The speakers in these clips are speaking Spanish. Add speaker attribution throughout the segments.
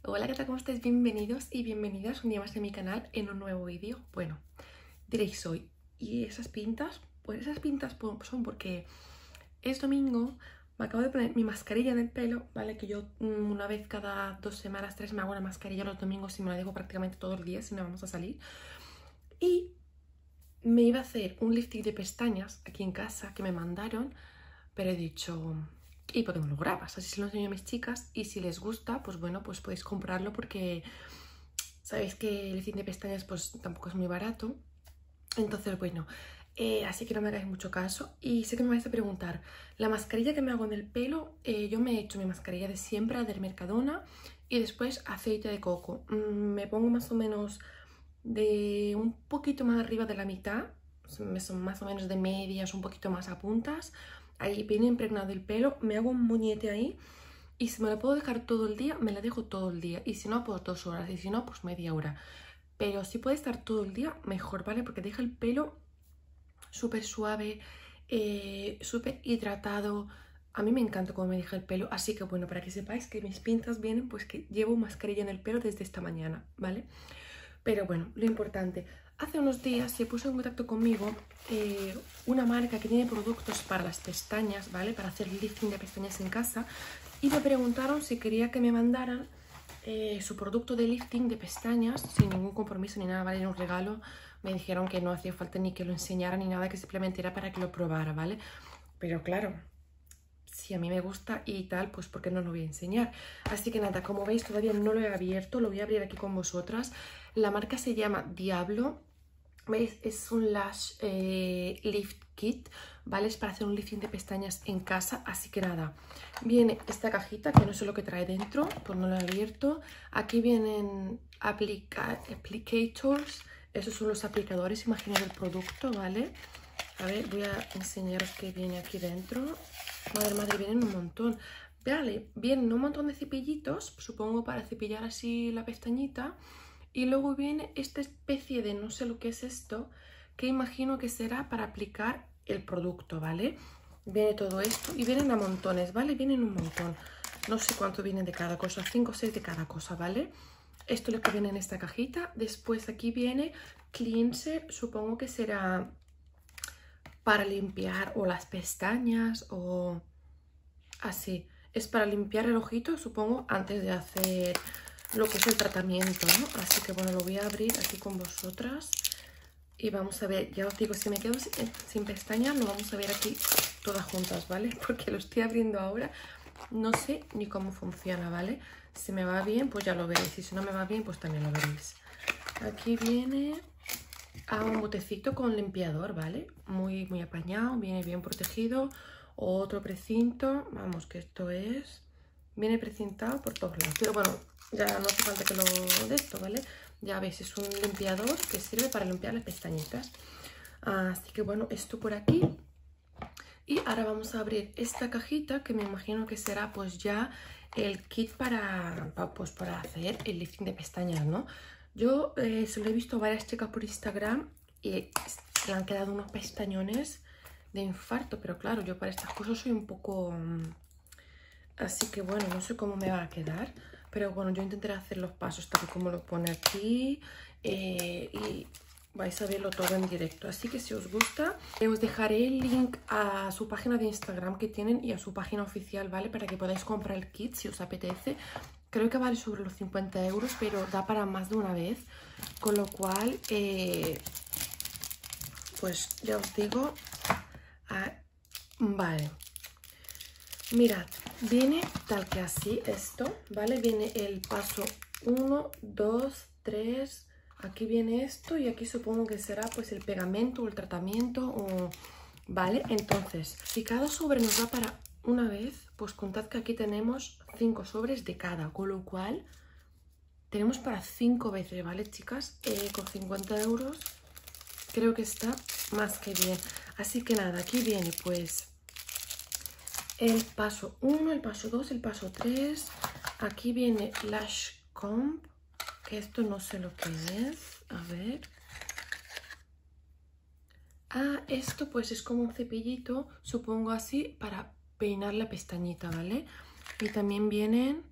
Speaker 1: Hola, ¿qué tal? ¿Cómo estáis? Bienvenidos y bienvenidas un día más en mi canal en un nuevo vídeo. Bueno, diréis hoy, ¿y esas pintas? Pues esas pintas son porque es domingo, me acabo de poner mi mascarilla en el pelo, ¿vale? Que yo una vez cada 2 semanas, 3 me hago una mascarilla los domingos y me la dejo prácticamente todo el día si no vamos a salir. Y me iba a hacer un lifting de pestañas aquí en casa que me mandaron, pero he dicho, ¿y por qué no lo grabas? Así se lo enseño a mis chicas y si les gusta, pues bueno, pues podéis comprarlo porque sabéis que el lifting de pestañas pues tampoco es muy barato. Entonces, bueno, así que no me hagáis mucho caso. Y sé que me vais a preguntar, la mascarilla que me hago en el pelo, yo me he hecho mi mascarilla de siempre, la del Mercadona, y después aceite de coco. Me pongo más o menos de un poquito más arriba de la mitad, son más o menos de medias, un poquito más a puntas. Ahí viene impregnado el pelo, me hago un moñete ahí y si me la puedo dejar todo el día, me la dejo todo el día. Y si no, pues 2 horas y si no, pues media hora. Pero si puede estar todo el día, mejor, ¿vale? Porque deja el pelo súper suave, súper hidratado. A mí me encanta cómo me deja el pelo, así que bueno, para que sepáis que mis pintas vienen, pues que llevo mascarilla en el pelo desde esta mañana, ¿vale? Pero bueno, lo importante, hace unos días se puso en contacto conmigo una marca que tiene productos para las pestañas, ¿vale? Para hacer lifting de pestañas en casa y me preguntaron si quería que me mandaran su producto de lifting de pestañas sin ningún compromiso ni nada, ¿vale? Era un regalo. Me dijeron que no hacía falta ni que lo enseñara ni nada, que simplemente era para que lo probara, ¿vale? Pero claro, si a mí me gusta y tal, pues ¿por qué no lo voy a enseñar? Así que nada, como veis todavía no lo he abierto, lo voy a abrir aquí con vosotras. La marca se llama Diablo, ¿veis? Es un Lash Lift Kit, ¿vale? Es para hacer un lifting de pestañas en casa, así que nada. Viene esta cajita, que no sé lo que trae dentro, pues no la he abierto. Aquí vienen applicators, esos son los aplicadores, imaginad el producto, ¿vale? A ver, voy a enseñaros qué viene aquí dentro. Madre, vienen un montón. Vale, vienen un montón de cepillitos, supongo para cepillar así la pestañita. Y luego viene esta especie de, no sé lo que es esto, que imagino que será para aplicar el producto, ¿vale? Viene todo esto y vienen a montones, ¿vale? Vienen un montón. No sé cuánto vienen de cada cosa, 5 o 6 de cada cosa, ¿vale? Esto es lo que viene en esta cajita. Después aquí viene cleanser, supongo que será para limpiar o las pestañas o así. Es para limpiar el ojito, supongo, antes de hacer lo que es el tratamiento, ¿no? Así que bueno, lo voy a abrir aquí con vosotras y vamos a ver. Ya os digo, si me quedo sin pestañas, lo vamos a ver aquí todas juntas, ¿vale? Porque lo estoy abriendo ahora, no sé ni cómo funciona, ¿vale? Si me va bien, pues ya lo veréis, y si no me va bien, pues también lo veréis. Aquí viene un botecito con limpiador, ¿vale? Muy, muy apañado, viene bien protegido. Otro precinto, vamos, que esto es... Viene precintado por todos lados, pero bueno, ya no hace falta que lo de esto, ¿vale? Ya veis, es un limpiador que sirve para limpiar las pestañitas. Así que bueno, esto por aquí. Y ahora vamos a abrir esta cajita que me imagino que será pues ya el kit pues, para hacer el lifting de pestañas, ¿no? Yo se lo he visto a varias chicas por Instagram y le han quedado unos pestañones de infarto, pero claro, yo para estas cosas soy un poco... así que bueno, no sé cómo me va a quedar, pero bueno, yo intentaré hacer los pasos tal como lo pone aquí y vais a verlo todo en directo. Así que si os gusta, os dejaré el link a su página de Instagram que tienen y a su página oficial, ¿vale? Para que podáis comprar el kit si os apetece. Creo que vale sobre los 50 euros, pero da para más de una vez. Con lo cual, pues ya os digo, vale. Mirad, viene tal que así esto, ¿vale? Viene el paso 1, 2, 3, aquí viene esto y aquí supongo que será pues el pegamento o el tratamiento, ¿vale? Entonces, si cada sobre nos da para una vez, pues contad que aquí tenemos 5 sobres de cada, con lo cual tenemos para 5 veces, ¿vale, chicas? Con 50 euros creo que está más que bien. Así que nada, aquí viene pues... el paso 1, el paso 2, el paso 3. Aquí viene Lash Comb, que esto no sé lo que es. A ver. Esto pues es como un cepillito, supongo así, para peinar la pestañita, ¿vale? Y también vienen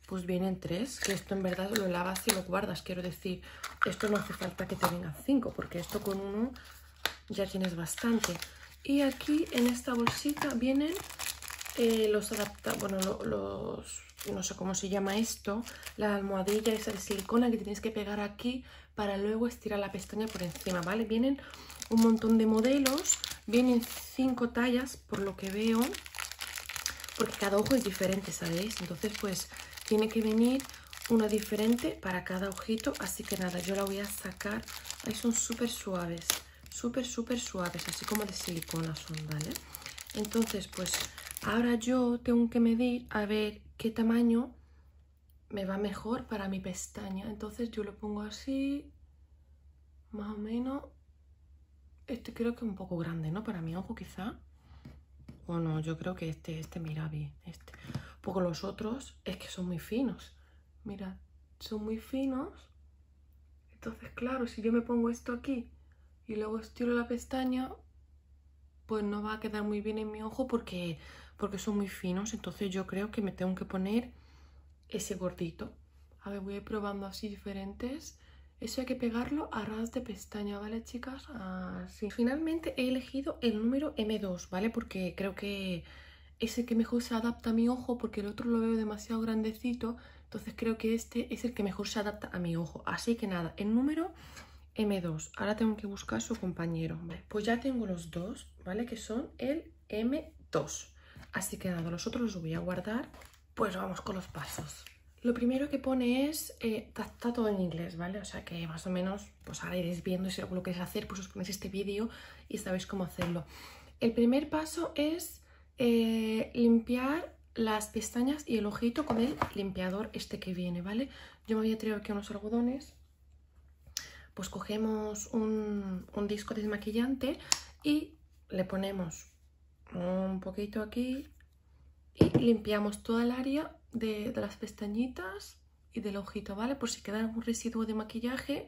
Speaker 1: pues vienen 3, que esto en verdad lo lavas y lo guardas, quiero decir, esto no hace falta que te vengan 5, porque esto con uno ya tienes bastante. Y aquí en esta bolsita vienen los bueno, no sé cómo se llama esto, la almohadilla esa de silicona que tienes que pegar aquí para luego estirar la pestaña por encima, ¿vale? Vienen un montón de modelos, vienen 5 tallas por lo que veo, porque cada ojo es diferente, ¿sabéis? Entonces pues tiene que venir una diferente para cada ojito, así que nada, yo la voy a sacar. Ahí son súper suaves, súper suaves, así como de silicona son, ¿vale? Entonces pues ahora yo tengo que medir a ver qué tamaño me va mejor para mi pestaña. Entonces yo lo pongo así, más o menos. Este creo que es un poco grande, ¿no? Para mi ojo quizá. O no, yo creo que este mira bien, este. Porque los otros es que son muy finos. Mirad, son muy finos. Entonces, claro, si yo me pongo esto aquí y luego estiro la pestaña, pues no va a quedar muy bien en mi ojo porque son muy finos. Entonces yo creo que me tengo que poner ese gordito. A ver, voy a ir probando así diferentes. Eso hay que pegarlo a ras de pestaña, ¿vale, chicas? Así. Finalmente he elegido el número M2, ¿vale? Porque creo que es el que mejor se adapta a mi ojo, porque el otro lo veo demasiado grandecito. Entonces creo que este es el que mejor se adapta a mi ojo. Así que nada, el número M2. Ahora tengo que buscar su compañero. ¿Vale? Pues ya tengo los dos, ¿vale? Que son el M2. Así que nada, los otros los voy a guardar. Pues vamos con los pasos. Lo primero que pone es, está todo en inglés, ¿vale? O sea que más o menos, pues ahora iréis viendo, si lo queréis hacer, pues os ponéis este vídeo y sabéis cómo hacerlo. El primer paso es limpiar las pestañas y el ojito con el limpiador este que viene, ¿vale? Yo me voy a traer aquí unos algodones. Pues cogemos un disco desmaquillante y le ponemos un poquito aquí y limpiamos toda el área de las pestañitas y del ojito, ¿vale? Por si queda algún residuo de maquillaje,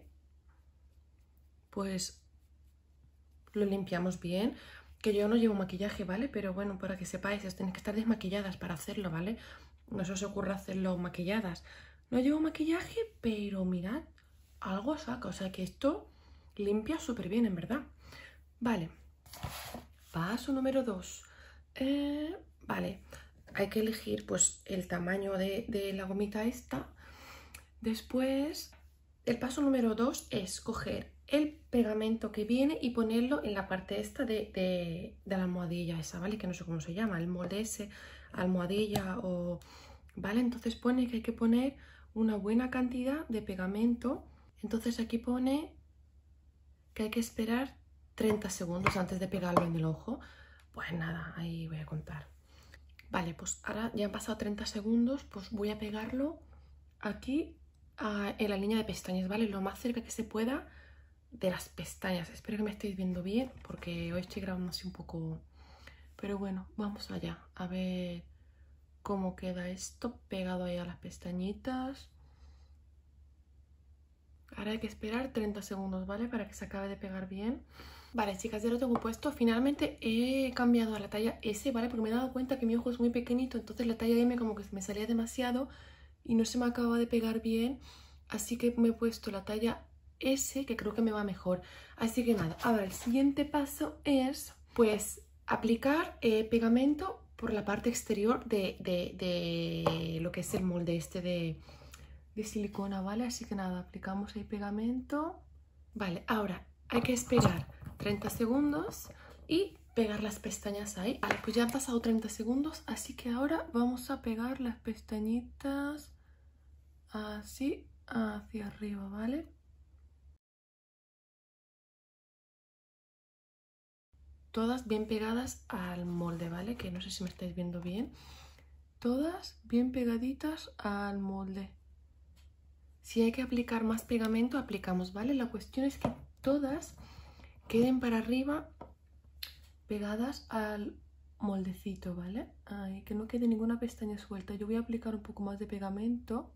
Speaker 1: pues lo limpiamos bien. Que yo no llevo maquillaje, ¿vale? Pero bueno, para que sepáis, tenéis que estar desmaquilladas para hacerlo, ¿vale? No se os ocurra hacerlo maquilladas. No llevo maquillaje, pero mirad, algo saca. O sea que esto limpia súper bien, en verdad. Vale. Paso número 2. Vale. Hay que elegir pues el tamaño de la gomita esta. Después, el paso número 2 es coger el pegamento que viene y ponerlo en la parte esta de la almohadilla esa, ¿vale? Que no sé cómo se llama, el molde ese, almohadilla o... ¿Vale? Entonces pone que hay que poner una buena cantidad de pegamento. Entonces aquí pone que hay que esperar 30 segundos antes de pegarlo en el ojo. Pues nada, ahí voy a contar. Vale, pues ahora ya han pasado 30 segundos, pues voy a pegarlo aquí en la línea de pestañas, ¿vale? Lo más cerca que se pueda de las pestañas. Espero que me estéis viendo bien porque hoy estoy grabando así un poco... Pero bueno, vamos allá a ver cómo queda esto pegado ahí a las pestañitas. Ahora hay que esperar 30 segundos, ¿vale? Para que se acabe de pegar bien. Vale, chicas, ya lo tengo puesto. Finalmente he cambiado a la talla S, ¿vale? Porque me he dado cuenta que mi ojo es muy pequeñito, entonces la talla M como que me salía demasiado y no se me acaba de pegar bien. Así que me he puesto la talla S, que creo que me va mejor. Así que nada, ahora el siguiente paso es, pues, aplicar pegamento por la parte exterior de lo que es el molde este de silicona, ¿vale? Así que nada, aplicamos el pegamento. Vale, ahora hay que esperar 30 segundos y pegar las pestañas ahí. Vale, pues ya han pasado 30 segundos, así que ahora vamos a pegar las pestañitas así hacia arriba, ¿vale? Todas bien pegadas al molde, ¿vale? Que no sé si me estáis viendo bien. Todas bien pegaditas al molde. Si hay que aplicar más pegamento, aplicamos, ¿vale? La cuestión es que todas queden para arriba pegadas al moldecito, ¿vale? Ay, que no quede ninguna pestaña suelta. Yo voy a aplicar un poco más de pegamento.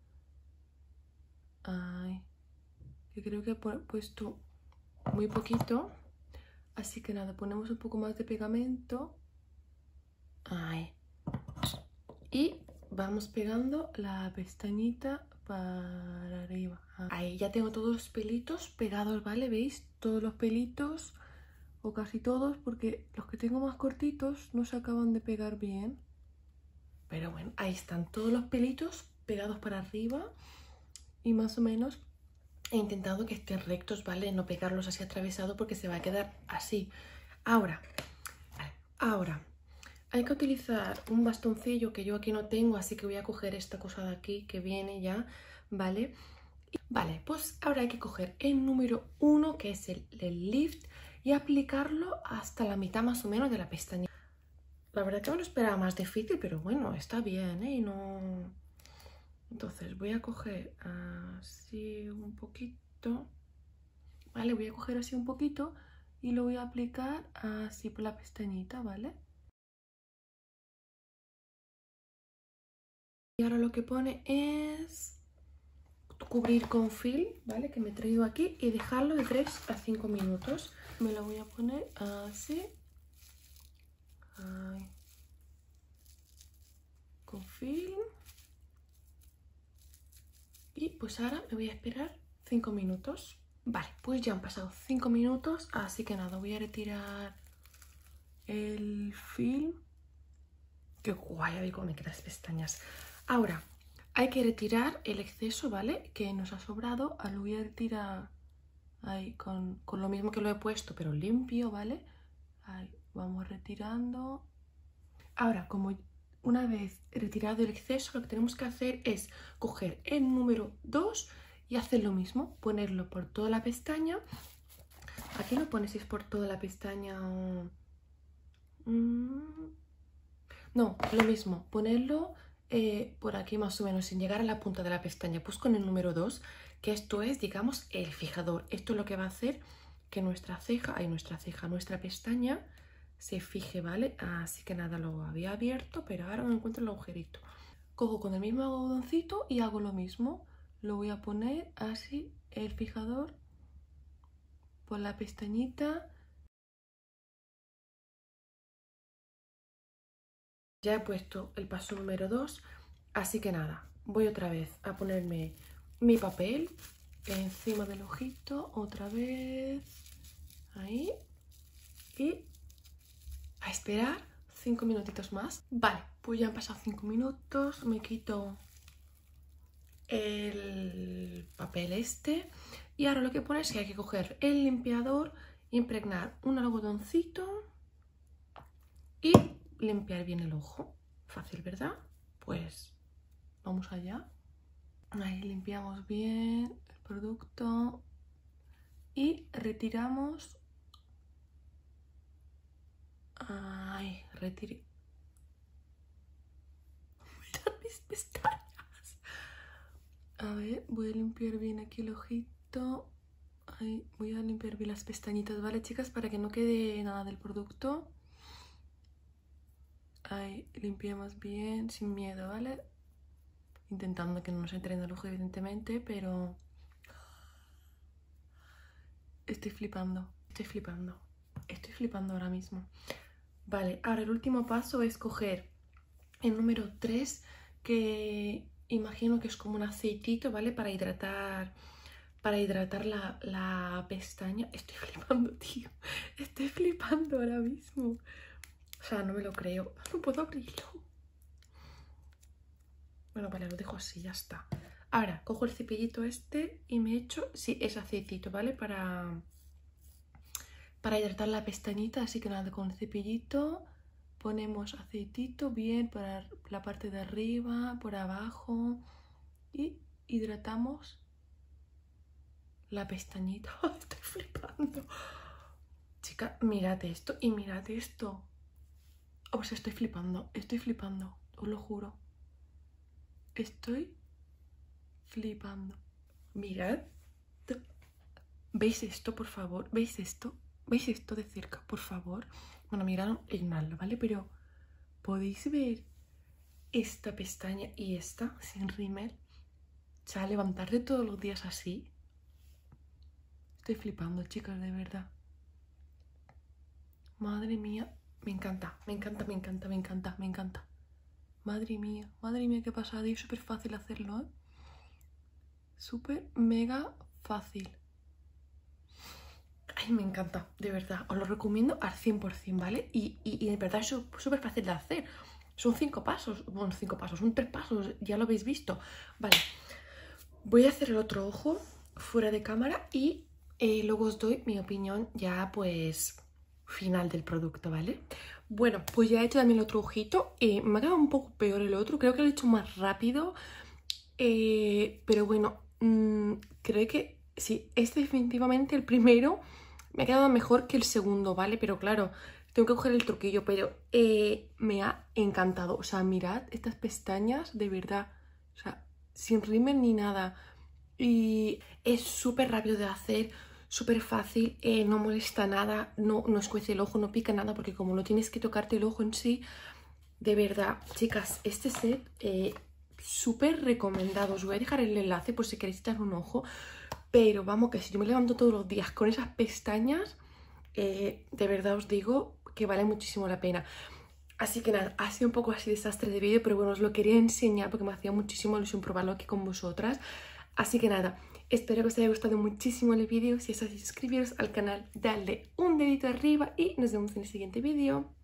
Speaker 1: Ay, que creo que he puesto muy poquito. Así que nada, ponemos un poco más de pegamento. Ay. Y vamos pegando la pestañita para arriba. Ahí ya tengo todos los pelitos pegados, ¿vale? ¿Veis? Todos los pelitos, o casi todos, porque los que tengo más cortitos no se acaban de pegar bien. Pero bueno, ahí están todos los pelitos pegados para arriba y más o menos he intentado que estén rectos, ¿vale? No pegarlos así atravesado porque se va a quedar así. Ahora, hay que utilizar un bastoncillo que yo aquí no tengo, así que voy a coger esta cosa de aquí que viene ya, ¿vale? Vale, pues ahora hay que coger el número 1, que es el lift, y aplicarlo hasta la mitad más o menos de la pestaña. La verdad que me lo esperaba más difícil, pero bueno, está bien, ¿eh? No... Entonces voy a coger así un poquito, ¿vale? Voy a coger así un poquito y lo voy a aplicar así por la pestañita, ¿vale? Y ahora lo que pone es cubrir con film, ¿vale? Que me he traído aquí y dejarlo de 3 a 5 minutos. Me lo voy a poner así. Ahí. Con film. Y pues ahora me voy a esperar 5 minutos. Vale, pues ya han pasado 5 minutos, así que nada, voy a retirar el film. Qué guay, a ver cómo me quedan las pestañas. Ahora, hay que retirar el exceso, ¿vale? Que nos ha sobrado. Lo voy a retirar ahí con lo mismo que lo he puesto, pero limpio, ¿vale? Ahí, vamos retirando. Ahora, como una vez retirado el exceso, lo que tenemos que hacer es coger el número 2 y hacer lo mismo, ponerlo por toda la pestaña. Aquí lo pones si es por toda la pestaña. No, lo mismo, ponerlo por aquí más o menos, sin llegar a la punta de la pestaña, pues con el número 2, que esto es, digamos, el fijador. Esto es lo que va a hacer que nuestra pestaña se fije, ¿vale? Así que nada, lo había abierto, pero ahora no encuentro el agujerito. Cojo con el mismo algodoncito y hago lo mismo. Lo voy a poner así, el fijador, por la pestañita. Ya he puesto el paso número 2, así que nada, voy otra vez a ponerme mi papel encima del ojito, otra vez, ahí, y a esperar 5 minutitos más. Vale, pues ya han pasado 5 minutos, me quito el papel este y ahora lo que pone es que hay que coger el limpiador, impregnar un algodoncito y limpiar bien el ojo. Fácil, ¿verdad? Pues vamos allá. Ahí limpiamos bien el producto y retiramos. Ay, retiré. Mirad mis pestañas. A ver, voy a limpiar bien aquí el ojito. Ahí, voy a limpiar bien las pestañitas, ¿vale, chicas? Para que no quede nada del producto. Ahí, limpiamos bien, sin miedo, ¿vale? Intentando que no nos entre en el ojo, evidentemente, pero... Estoy flipando ahora mismo. Vale, ahora el último paso es coger el número 3, que imagino que es como un aceitito, ¿vale? Para hidratar la pestaña. Estoy flipando, tío. Estoy flipando ahora mismo. O sea, no me lo creo. No puedo abrirlo. Bueno, vale, lo dejo así, ya está. Ahora, cojo el cepillito este y me echo... Sí, es aceitito, ¿vale? Para hidratar la pestañita, así que nada, con el cepillito ponemos aceitito bien para la parte de arriba, por abajo y hidratamos la pestañita. Estoy flipando. Chica, mirad esto y mirad esto. O sea, estoy flipando, os lo juro. Estoy flipando. Mirad. ¿Veis esto, por favor? ¿Veis esto? ¿Veis esto de cerca, por favor? Bueno, mirad, ignoradlo, ¿vale? Pero ¿podéis ver esta pestaña y esta sin rímel? O sea, levantarte todos los días así. Estoy flipando, chicas, de verdad. Madre mía, me encanta, me encanta, me encanta, me encanta, me encanta. Madre mía, qué pasada. Y es súper fácil hacerlo, ¿eh? Súper mega fácil. Ay, me encanta, de verdad. Os lo recomiendo al 100%, ¿vale? Y de verdad es súper fácil de hacer. Son 5 pasos. Bueno, 5 pasos, son 3 pasos. Ya lo habéis visto. Vale. Voy a hacer el otro ojo fuera de cámara y luego os doy mi opinión ya, pues, final del producto, ¿vale? Bueno, pues ya he hecho también el otro ojito. Me ha quedado un poco peor el otro. Creo que lo he hecho más rápido. Pero bueno, creo que sí, es definitivamente el primero. Me ha quedado mejor que el segundo, ¿vale? Pero claro, tengo que coger el truquillo, pero me ha encantado. O sea, mirad estas pestañas, de verdad. O sea, sin rímel ni nada. Y es súper rápido de hacer, súper fácil, no molesta nada, no escuece el ojo, no pica nada, porque como no tienes que tocarte el ojo en sí, de verdad, chicas, este set súper recomendado. Os voy a dejar el enlace por si queréis echar un ojo. Pero vamos, que si yo me levanto todos los días con esas pestañas, de verdad os digo que vale muchísimo la pena. Así que nada, ha sido un poco así desastre de vídeo, pero bueno, os lo quería enseñar porque me hacía muchísimo ilusión probarlo aquí con vosotras. Así que nada, espero que os haya gustado muchísimo el vídeo. Si es así, suscribiros al canal, darle un dedito arriba y nos vemos en el siguiente vídeo.